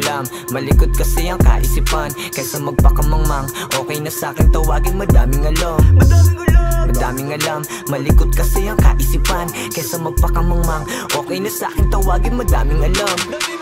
alam, malikot kasi ang kaisipan. Kaysa magpakamangmang, okay na sa'kin tawagin madaming alam. Madaming alam, malikot kasi ang kaisipan. Kaysa magpakamangmang, okay na sa'kin tawagin madaming alam.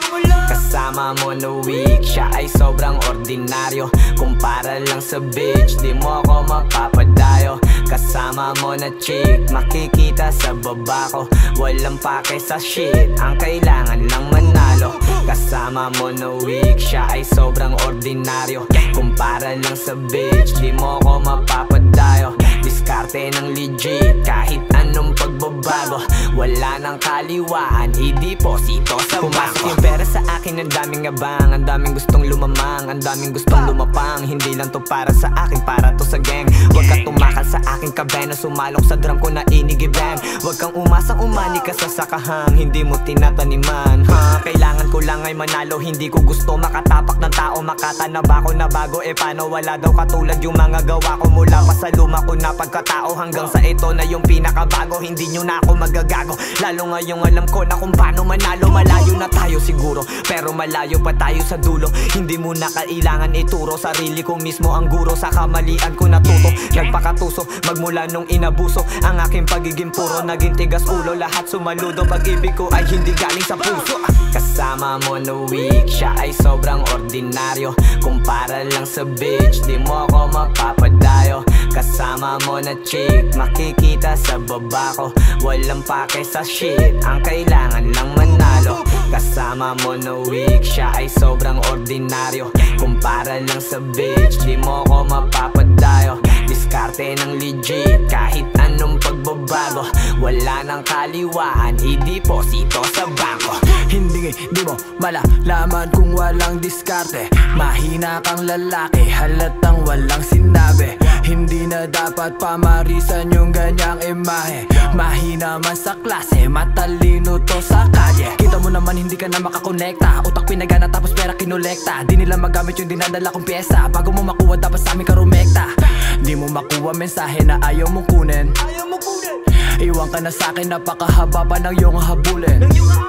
Kasama mo na weak, siya ay sobrang ordinaryo. Kumpara lang sa bitch, di mo ako mapapadayo. Kasama mo na chick, makikita sa baba ko. Walang pake sa shit, ang kailangan lang manalo. Kasama mo na weak, siya ay sobrang ordinaryo. Kumpara lang sa bitch, di mo ako mapapadayo. Diskarte ng legit, kahit anong pagbabago. Wala nang kaliwaan, i-deposito sa bangko. Pumasok yung pera sa akin, ang daming abang. Ang daming gustong lumamang, ang daming gustong lumapang. Hindi lang to para sa akin, para to sa gang. Huwag kang tumakal sa aking kabena, sumalok sa drum ko na inigiban. Huwag kang umasang umani ka sa sakahang hindi mo tinataniman. Kailangan ko lang ay manalo, hindi ko gusto makatapak ng tao. Makatanaba ko na bago, paano wala daw katulad yung mga gawa ko. Mula pa sa luma ko na pagkatao hanggang sa ito na yung pinakabago. Hindi nyo na ako magagago, lalo ngayong alam ko na kung paano manalo. Malayo na tayo siguro, pero malayo pa tayo sa dulo. Hindi mo na kailangan ituro, sarili ko mismo ang guro. Sa kamalian ko natuto, nagpakatuso magmula nung inabuso. Ang aking pagiging puro, naging tigas ulo. Lahat sumaludo, pag-ibig ko ay hindi galing sa puso. Kasama mo na weak, siya ay sobrang ordinaryo. Kumpara lang sa bitch, di mo ako mapapadayo. Kasama mo na chick, makikita sa baba ko. Walang pake sa shit, ang kailangan lang manalo. Kasama mo na weak, siya ay sobrang ordinaryo. Kumpara lang sa bitch, di mo ako mapapadayo. Diskarte ng legit, kahit anong pagbabago. Wala nang kaliwaan, i-deposito sa bangko. Hindi mo malalaman kung walang diskarte. Mahina kang lalaki, halatang walang sinabi. Hindi na dapat pamarisan yung ganyang imahe. Mahina man sa klase, matalino to sa kalye. Kita mo naman hindi ka na makakonekta. Utak pinagana tapos pera kinolekta. Di nila magamit yung dinadala kong pyesa. Bago mo makuha dapat sa amin ka rumekta. Di mo makuha mensahe na ayaw mong kunin. Iwan ka na sa'kin, napakahaba pa ng iyong habulin.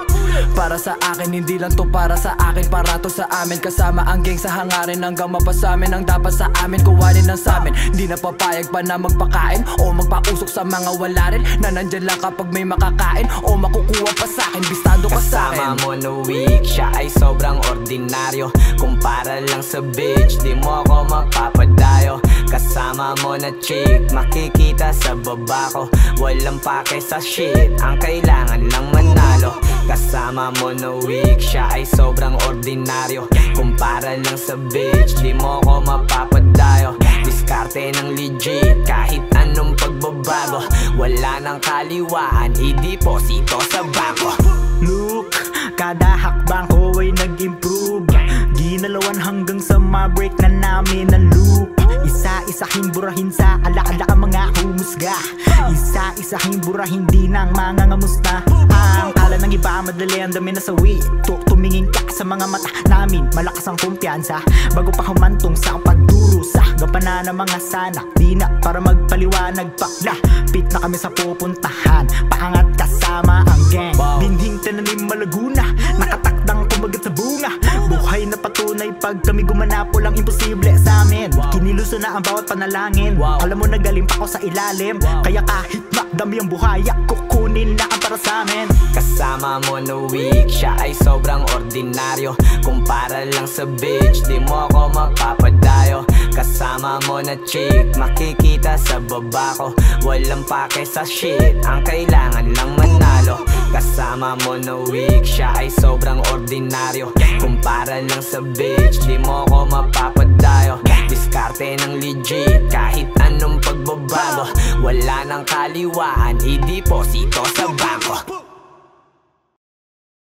Para sa akin, hindi lang to para sa akin, para to sa amin. Kasama ang gang sa hangarin hanggang mapasamin ang dapat sa amin, kuwanin ang samin. Di na papayag pa na magpakain o magpausok sa mga wala rin, na nandyan lang kapag may makakain o makukuha pa sa akin. Bistado ka sa akin. Kasama mo na weak, siya ay sobrang ordinaryo. Kumpara lang sa bitch, di mo ako mapapadayo. Kasama mo na chick, makikita sa baba ko. Walang pake sa shit, ang kailangan lang manalo. Kasama mo na weak, siya ay sobrang ordinaryo. Kumpara lang sa bitch, di mo ako mapapadayo. Diskarte ng legit, kahit anong pagbabago. Wala nang kaliwaan, i-deposito sa bangko. Look, kada hakbang ko ay nag-improve. Ginalawan hanggang sa ma-break na namin ang loop. Isa-isahin burahin sa ala-ala ang mga humusga. Isa-isahin burahin di ng mga ngamusta. Ang kala ng iba madali ang dami na sawi. Tumingin ka sa mga mata namin, malakas ang kumpiyansa. Bago pa humantong sa pagdurusa, gampanan ng mga sanak. Di na para magpaliwanag pa, lapit na kami sa pupuntahan. Paangat kasama ang gang, binding tananim malaguna. Nakatakdang kumagat sa bunga. Buhay na patunay pag kami gumanap, walang imposible sa amin. Kiniluso na ang bawat panalangin. Alam mo na galing pa ako sa ilalim, kaya kahit makdami ang buhaya, kukunin na ang para sa amin. Kasama mo na weak, siya ay sobrang ordinaryo. Kumpara lang sa bitch, di mo ako mapapadayo. Kasama mo na chick, makikita sa baba ko. Walang pake sa shit, ang kailangan lang manalo. Kasama mo na weak, siya ay sobrang ordinaryo. Kumpara lang sa bitch, di mo ako mapapadayo. Diskarte ng legit, kahit anong pagbabago. Wala nang kaliwaan, i-deposito sa bangko.